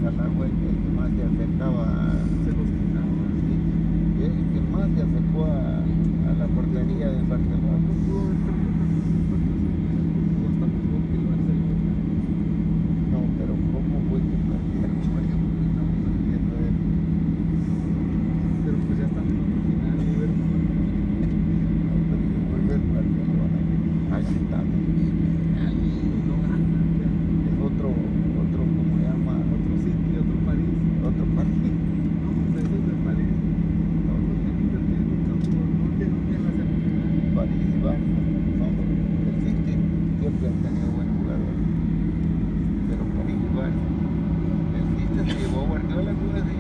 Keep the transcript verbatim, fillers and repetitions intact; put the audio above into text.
Ojalá fue el que más se acercaba a... Se los quitaba. Sí, el que más se acercó a, a la portería del Barcelona. No pudo haber perdido bastante mejor que el Barcelona. No, pero ¿cómo fue que perdieron? No entiendo eso. Pero pues ya están en otro final, River. No, pero yo voy a ver Barcelona. Ahí está. No gana. Es otro, otro, ¿cómo se llama? Otro City, otro París. Otro partido. No, pues eso es de París. No, no tienen que tener un campo. No tienen que la semifinal. París y Barça. Vamos, el City siempre ha tenido buen jugador. Pero París y Barça. El City se llevó a Guardiola, ¿tú ves?